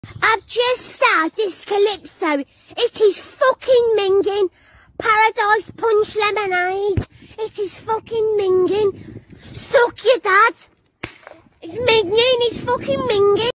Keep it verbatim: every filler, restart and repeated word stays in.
I've just started this calypso. It is fucking minging. Paradise Punch Lemonade. It is fucking minging. Suck your dad. It's minging, it's fucking minging.